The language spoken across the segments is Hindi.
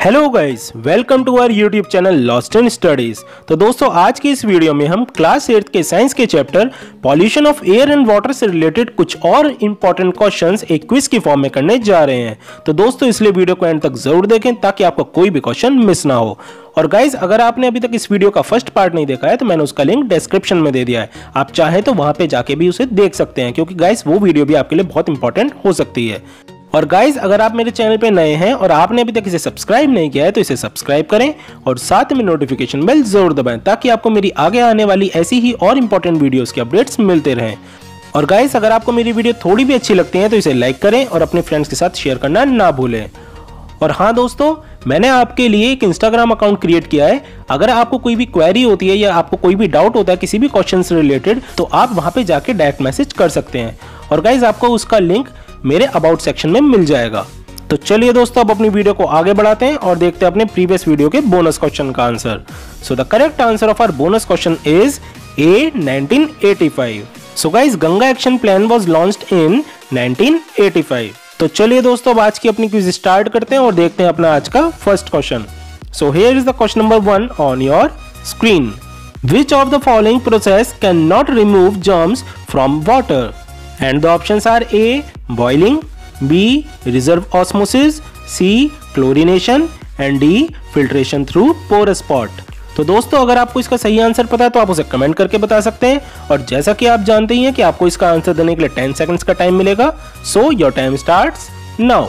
Hello guys, welcome to our YouTube channel Lost in Studies. तो दोस्तों, आज की इस वीडियो में हम क्लास 8 के साइंस के chapter pollution of air and water से रिलेटेड कुछ और इंपॉर्टेंट क्वेश्चंस एक क्विज की फॉर्म में करने जा रहे हैं। तो दोस्तों, इसलिए वीडियो को एंड तक जरूर देखें ताकि आपका कोई भी क्वेश्चन मिस ना हो। और गाइज, अगर आपने अभी तक इस वीडियो का फर्स्ट पार्ट नहीं देखा है तो मैंने उसका लिंक डिस्क्रिप्शन में दे दिया है। आप चाहें तो वहां पे जाके भी उसे देख सकते हैं, क्योंकि गाइज वो वीडियो भी आपके लिए बहुत इंपॉर्टेंट हो सकती है। और गाइज, अगर आप मेरे चैनल पे नए हैं और आपने अभी तक इसे सब्सक्राइब नहीं किया है तो इसे सब्सक्राइब करें और साथ में नोटिफिकेशन बेल जरूर दबाएं ताकि आपको मेरी आगे आने वाली ऐसी ही और इंपॉर्टेंट वीडियोस के अपडेट्स मिलते रहें। और गाइज, अगर आपको मेरी वीडियो थोड़ी भी अच्छी लगती है तो इसे लाइक करें और अपने फ्रेंड्स के साथ शेयर करना ना भूलें। और हाँ दोस्तों, मैंने आपके लिए एक इंस्टाग्राम अकाउंट क्रिएट किया है। अगर आपको कोई भी क्वेरी होती है या आपको कोई भी डाउट होता है किसी भी क्वेश्चन से रिलेटेड, तो आप वहां पे जाके डायरेक्ट मैसेज कर सकते हैं। और गाइज, आपको उसका लिंक मेरे अबाउट सेक्शन में मिल जाएगा। तो चलिए दोस्तों, अब अपनी वीडियो को आगे बढ़ाते हैं और देखते हैं अपने प्रीवियस वीडियो के बोनस क्वेश्चन का answer. So the correct answer of our bonus question is a 1985। So guys, Ganga action plan was launched in 1985। तो चलिए दोस्तों, अब आज की अपनी क्विज स्टार्ट करते हैं और देखते हैं अपना आज का first question. So here is the question number 1 on your screen. Which of the following process cannot remove germs from water? And the options are A. Boiling, B. Reserve osmosis, C. Chlorination and D. Filtration through porous pot. तो दोस्तों, अगर आपको इसका सही आंसर पता है तो आप उसे कमेंट करके बता सकते हैं। और जैसा कि आप जानते ही हैं कि आपको इसका आंसर देने के लिए 10 सेकंड्स का टाइम मिलेगा। So your time starts now.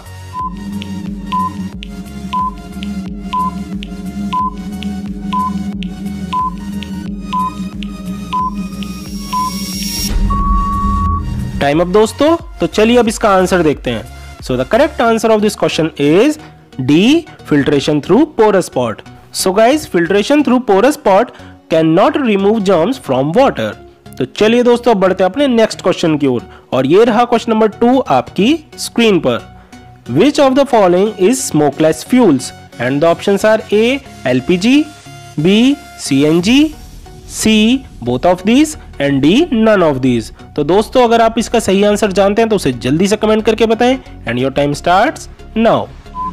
Time up दोस्तों। तो चलिए अब इसका आंसर देखते हैं। So the correct answer of this question is D, filtration through porous pot. So guys, filtration through porous pot can not remove germs from water. तो चलिए दोस्तों, अब बढ़ते हैं अपने नेक्स्ट क्वेश्चन की ओर। और ये रहा क्वेश्चन नंबर 2 आपकी स्क्रीन पर। Which of the following is smokeless fuels? And the options are A. LPG, B. CNG, C. Both of these and D. None of these. तो दोस्तों, अगर आप इसका सही आंसर जानते हैं तो उसे जल्दी से कमेंट करके बताएं। And your time starts now.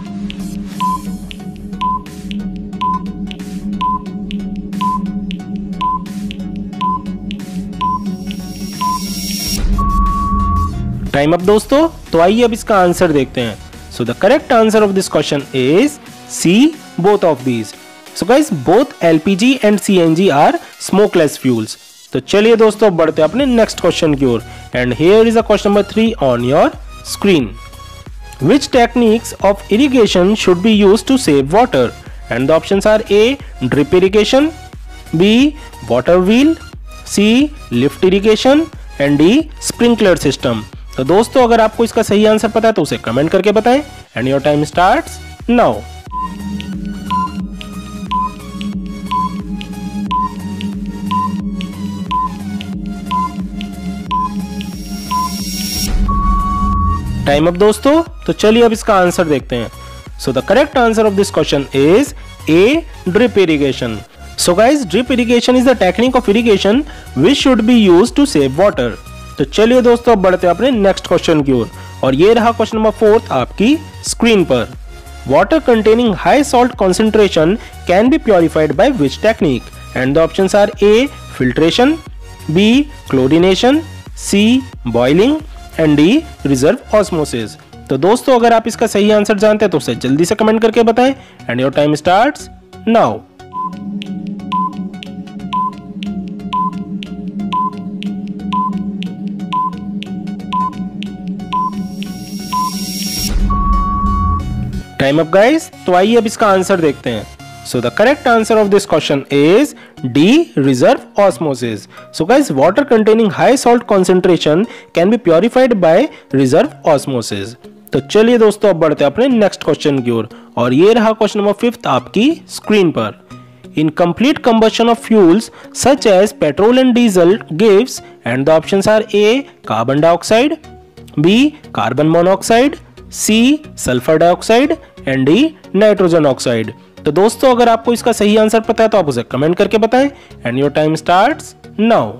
Time up दोस्तों। तो आइए अब इसका आंसर देखते हैं। So the correct answer of this question is C. Both of these. So guys, both LPG and CNG are smokeless fuels. तो चलिए दोस्तों, बढ़ते हैं अपने नेक्स्ट क्वेश्चन की ओर। And here is a question number 3 on your screen. Which techniques of irrigation should be used to save water? And the options are A. drip irrigation, B. water wheel, C. lift irrigation and D. sprinkler system. तो दोस्तों, अगर आपको इसका सही आंसर पता है तो उसे कमेंट करके बताएं। And your time starts now. Time up दोस्तों। तो चलिए अब इसका आंसर देखते हैं। So the correct answer of this question is A. Drip irrigation. So guys, drip irrigation is the technique of irrigation which should be used to save water. तो चलिए दोस्तों, अब बढ़ते हैं अपने नेक्स्ट क्वेश्चन की ओर। और ये रहा क्वेश्चन नंबर 4 आपकी स्क्रीन पर। Water containing high salt concentration can be purified by which technique? And the options are A. Filtration, B. Chlorination, C. Boiling and D. Reverse osmosis. तो दोस्तों, अगर आप इसका सही आंसर जानते हैं तो उसे जल्दी से कमेंट करके बताएं। And your time starts now. Time up guys. तो आइए अब इसका आंसर देखते हैं। So the correct answer of this question is D. reserve osmosis. So guys, water containing high salt concentration can be purified by reserve osmosis. तो चलिए दोस्तों, अब बढ़ते हैं अपने नेक्स्ट क्वेश्चन की ओर। और ये रहा क्वेश्चन नंबर 5 आपकी स्क्रीन पर। Incomplete combustion of fuels such as petrol and diesel gives, and the options are A. carbon dioxide, B. carbon monoxide, C. sulfur dioxide and D. nitrogen oxide. तो दोस्तों, अगर आपको इसका सही आंसर पता है तो आप उसे कमेंट करके बताएं। And your time starts now.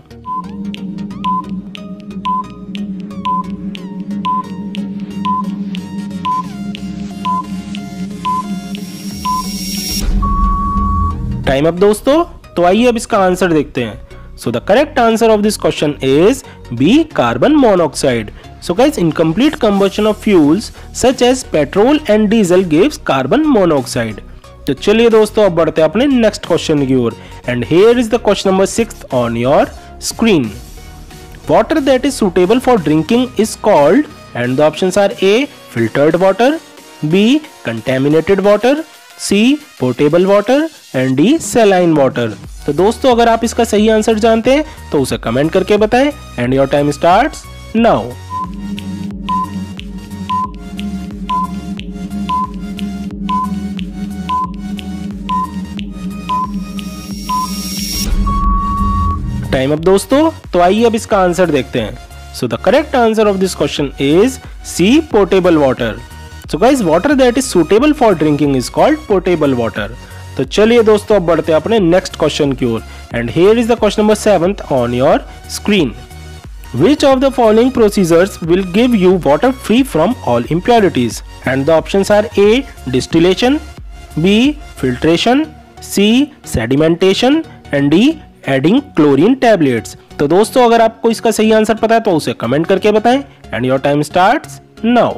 Time up दोस्तों, तो आइए अब इसका आंसर देखते हैं। So the correct answer of this question is B, carbon monoxide. So guys, incomplete combustion of fuels such as petrol and diesel gives carbon monoxide. तो चलिए दोस्तों अब बढ़ते हैं अपने नेक्स्ट क्वेश्चन की ओर। And here is the question number 6 on your screen. Water that is suitable for drinking is called, and the options are A, filtered water, B, contaminated water, C, potable water and D, saline water। तो दोस्तों अगर आप इसका सही आंसर जानते हैं तो उसे कमेंट करके बताएं। And your time starts now. Time up दोस्तों, तो आइए अब इसका आंसर देखते हैं। So the correct answer of this question is C, portable water. So guys, water that is suitable for drinking is called portable water. तो चलिए दोस्तों अब बढ़ते हैं अपने नेक्स्ट क्वेश्चन की ओर। And here is the question number 7 on your screen. Which of the following procedures will give you water free from all impurities? And the options are A, distillation, B, filtration, C, sedimentation and D, adding chlorine tablets। तो दोस्तों अगर आपको इसका सही आंसर पता है तो उसे कमेंट करके बताएं। And your time starts now.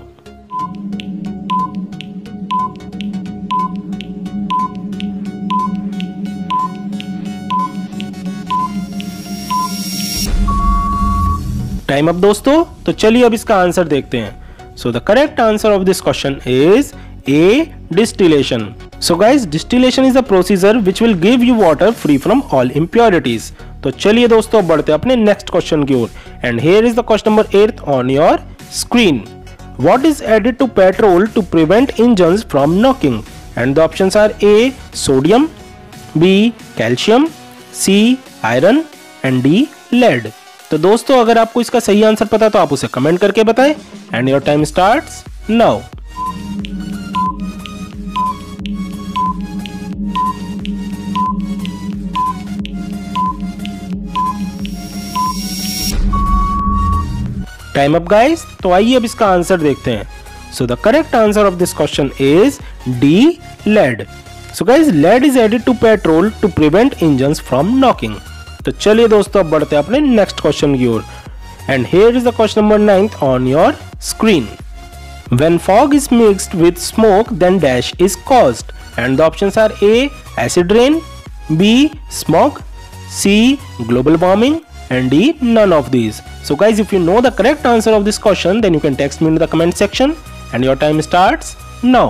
Time up दोस्तों, तो चलिए अब इसका आंसर देखते हैं। So the correct answer of this question is A, distillation। So guys, distillation is a procedure which will give you water free from all impurities। तो चलिए दोस्तों बढ़ते हैं अपने नेक्स्ट क्वेश्चन की ओर। And here is the question number 8 on your screen. What is added to petrol to prevent engines from knocking? And the options are A, sodium, B, calcium, C, iron and D, lead। तो दोस्तों अगर आपको इसका सही आंसर पता है तो आप उसे कमेंट करके बताएं। And your time starts now. Time up guys, तो आइए अब इसका आंसर देखते हैं। So the correct answer of this question is D, lead। So guys, lead is added to petrol to prevent engines from knocking। तो चलिए दोस्तों अब बढ़ते हैं अपने नेक्स्ट क्वेश्चन की ओर। And here is the question number 9 on your screen. When fog is mixed with smoke, then dash is caused, and the options are A, acid rain, B, smog, C, global warming and D, none of these। So guys, if you know the correct answer of this question, then you can text me in the comment section and your time starts now।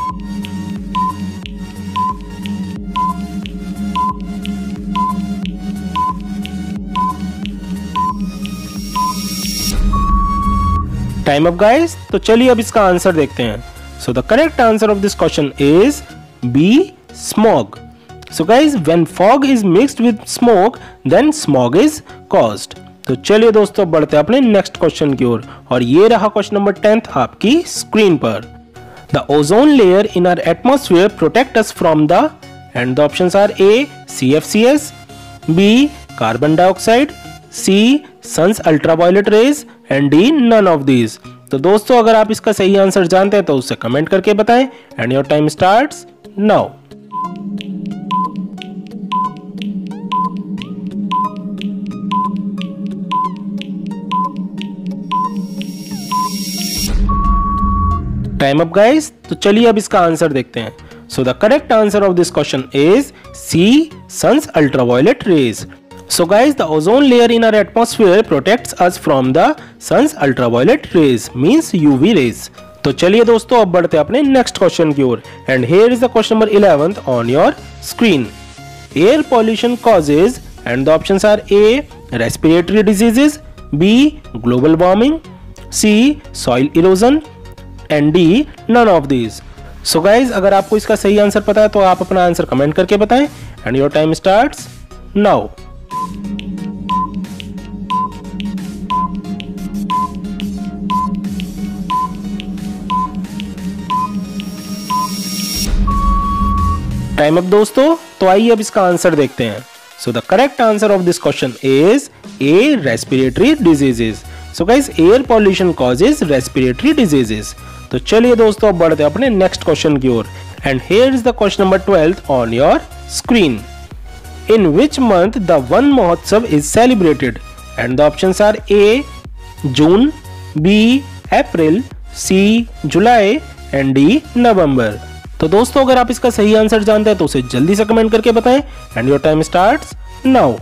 Time up guys, तो चलिए अब इसका आंसर देखते हैं। So the correct answer of this question is B, smog। So guys, when fog is mixed with smoke then smog is caused. तो चलिए दोस्तों बढ़ते हैं अपने नेक्स्ट क्वेश्चन की ओर। और ये रहा क्वेश्चन नंबर 10 आपकी स्क्रीन पर। The ozone layer in our atmosphere protect us from the, and the options are A, CFCs, B, carbon dioxide, C, sun's ultraviolet rays and D, none of these. तो दोस्तों अगर आप इसका सही आंसर जानते हैं तो उसे कमेंट करके बताएं। And your time starts now. Time up guys, तो चलिए अब इसका आंसर देखते हैं। So the correct answer of this question is C, sun's ultraviolet rays. So guys, the ozone layer in our atmosphere protects us from the sun's ultraviolet rays, means UV rays। तो चलिए दोस्तों अब बढ़ते हैं अपने नेक्स्ट क्वेश्चन की ओर। And here is the question number 11 on your screen. Air pollution causes, and the options are A, respiratory diseases, B, global warming, C, soil erosion and D, none of these। So guys, अगर आपको इसका सही आंसर पता है तो आप अपना आंसर कमेंट करके बताएं। And your time starts now. Time up दोस्तों, तो आइए अब इसका आंसर देखते हैं। So the correct answer of this question is A, respiratory diseases। So guys, air pollution causes respiratory diseases. तो चलिए दोस्तों अब बढ़ते हैं अपने नेक्स्ट क्वेश्चन की ओर। And here is the question number 12 on your screen. In which month the Van Mahotsav is celebrated? And the options are A. June, B. April, C. July and D. November. तो दोस्तों अगर आप इसका सही आंसर जानते हैं तो उसे जल्दी से कमेंट करके बताएं and your time starts now.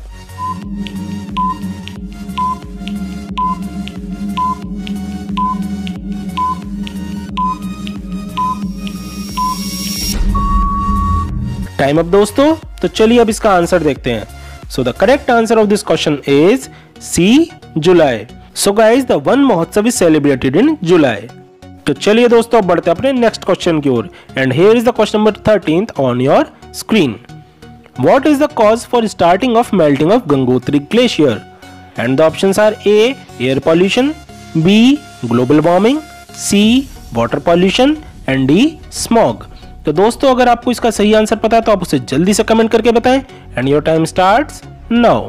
Time up दोस्तों, तो चलिए अब इसका आंसर देखते हैं। So the correct answer of this question is C, July. So guys the Van Mahotsav is celebrated in July. तो चलिए दोस्तों अब बढ़ते हैं अपने नेक्स्ट क्वेश्चन की ओर and here is the question number 13th on your screen. What is the cause for starting of melting of Gangotri glacier? And the options are A. Air pollution, B. Global warming, C. Water pollution and D. Smog. तो दोस्तों अगर आपको इसका सही आंसर पता है तो आप उसे जल्दी से कमेंट करके बताएं and your time starts now.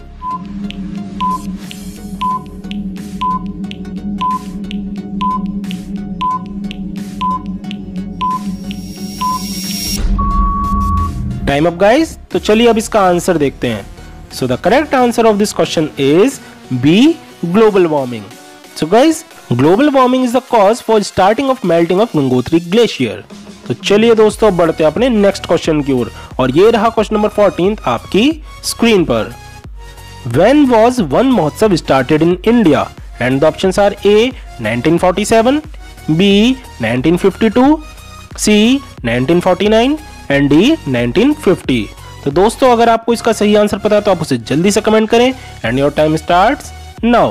Time up guys, तो चलिए अब इसका आंसर देखते हैं। So the correct answer of this question is B, global warming. So guys global warming is the cause for starting of melting of Gangotri glacier. तो चलिए दोस्तों बढ़ते हैं अपने नेक्स्ट क्वेश्चन की ओर और ये रहा क्वेश्चन नंबर 14 आपकी स्क्रीन पर। When was Van Mahotsav started in India? And the options are A. 1947, B. 1952, C. 1949 and D. 1950। तो दोस्तों अगर आपको इसका सही आंसर पता है तो आप उसे जल्दी से कमेंट करें and your time starts now.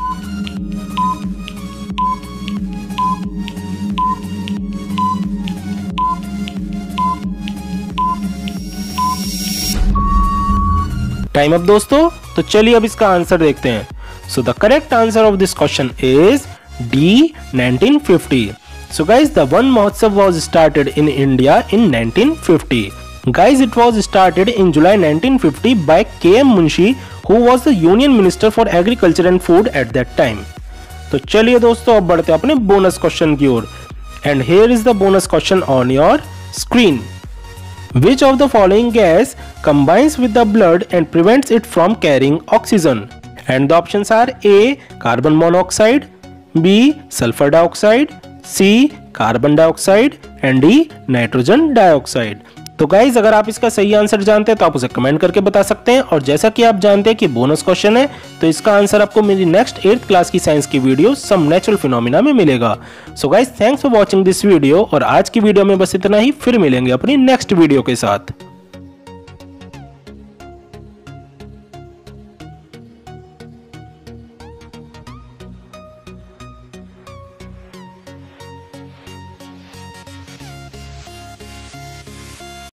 Time up दोस्तों, तो चलिए अब इसका आंसर देखते हैं। So the correct answer of this question is D. 1950। So guys the Van Mahotsav was started in India in 1950। Guys it was started in July 1950 by K M. Munshi who was the union minister for agriculture and food at that time. तो चलिए दोस्तों अब बढ़ते हैं अपने बोनस क्वेश्चन की ओर and here is the bonus question on your screen. Which of the following gas combines with the blood and prevents it from carrying oxygen? And the options are A. Carbon monoxide, B. Sulfur dioxide, C. Carbon dioxide and D. Nitrogen dioxide. तो गाइज अगर आप इसका सही आंसर जानते हैं तो आप उसे कमेंट करके बता सकते हैं और जैसा कि आप जानते हैं कि बोनस क्वेश्चन है तो इसका आंसर आपको मेरी नेक्स्ट 8th क्लास की साइंस की वीडियो सम नेचुरल फिनोमिना में मिलेगा। So guys thanks for watching this video और आज की वीडियो में बस इतना ही, फिर मिलेंगे अपनी नेक्स्ट वीडियो के साथ।